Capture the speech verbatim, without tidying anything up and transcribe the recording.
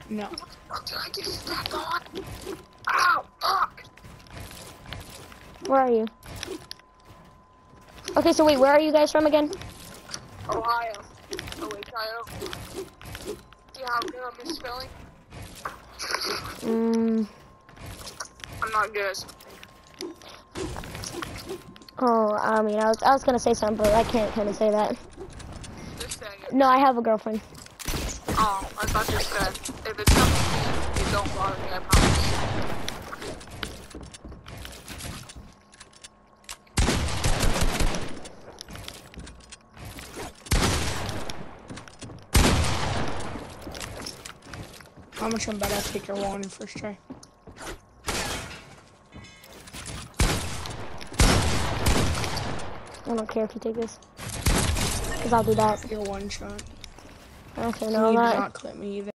No. Did I get stepped on? Ow, fuck! Where are you? Okay, so wait, where are you guys from again? Ohio. Oh, wait, Ohio. Yeah, how good I'm misspelling? Mm. I'm not good. Oh, I mean, I was, I was gonna say something, but I can't kind of say that. Just say it. No, I have a girlfriend. Oh, I thought you said, if it's something you don't bother me, I promise. How much I'm about to take your wall in first try? I don't care if you take this. Because I'll do that. Your one shot. Okay, Can no, I'm you not. not clip me either?